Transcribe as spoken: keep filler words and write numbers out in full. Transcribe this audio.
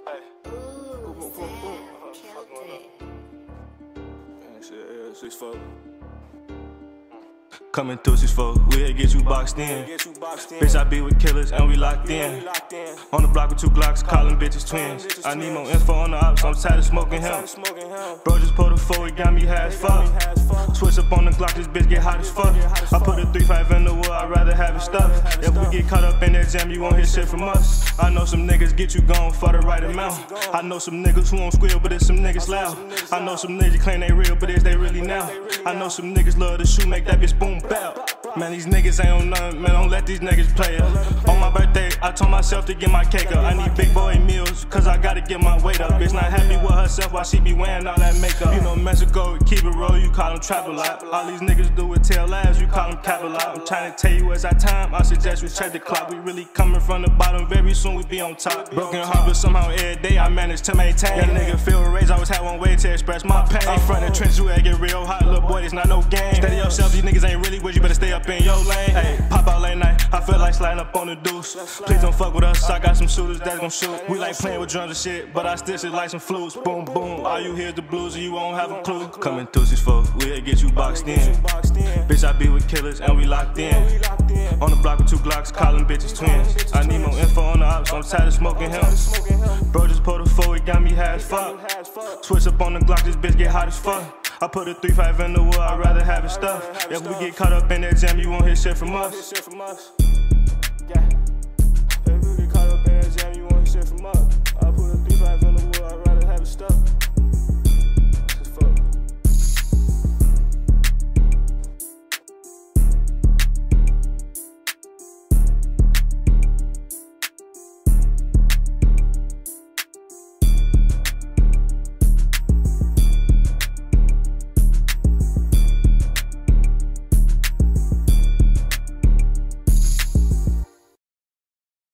Ooh, boom, boom, boom, boom. Killed it. Yeah, shit, yeah, six four. Coming through six four, we'll get you boxed in. Bitch, I be with killers and we locked in. On the block with two Glocks, calling bitches twins. I need more info on the ops, I'm tired of smoking him. Bro just pulled a four, it got me high as fuck. Switch up on the Glock, this bitch get hot as fuck. I put a three five in the wood, I'd rather have it stuffed. If we get caught up in that jam, you won't hear shit from us. I know some niggas get you gone for the right amount. I know some niggas who won't squeal, but it's some niggas loud. I know some niggas claim they real, but is they really now? I know some niggas love to shoot, make that bitch boom bow. Man, these niggas ain't on nothing, man, don't let these niggas play up. On my birthday, I told myself to get my cake up. I need big boy meals, cause I gotta get my weight up. Bitch not happy with herself while she be wearing all that makeup. You know Mexico, keep it roll, you call them trap a lot. All these niggas do it tail ass, you call them cap a lot. I'm trying to tell you as our time, I suggest you check the clock. We really coming from the bottom, very soon we be on top. Broken heart, but somehow every day I managed to maintain. That nigga feel raised, I always had one way to express my pain. I'm front the trench, you get real hot, little boy, it's not no game. Steady yourself, these niggas ain't really with you, better stay up in your lane. Hey, pop out late night, I feel like sliding up on the deuce. Please don't fuck with us, I got some shooters that's gon' shoot. We like playing with drums and shit, but I still shit like some flutes. Boom, boom, all you hear is the blues and you won't have a clue. Coming through six four, we'll get you boxed in. Bitch, I be with killers and we locked in. On the block with two Glocks, calling bitches twins. I need more info on the ops, I'm tired of smoking him. Bro just pulled a four, it got me high as fuck. Switch up on the Glock, this bitch get hot as fuck. I put a three five in the wood, I'd rather have it stuffed. If we get caught up in that jam, you won't hear shit from us. Yeah. If we get caught up in that jam, you won't hear shit from us.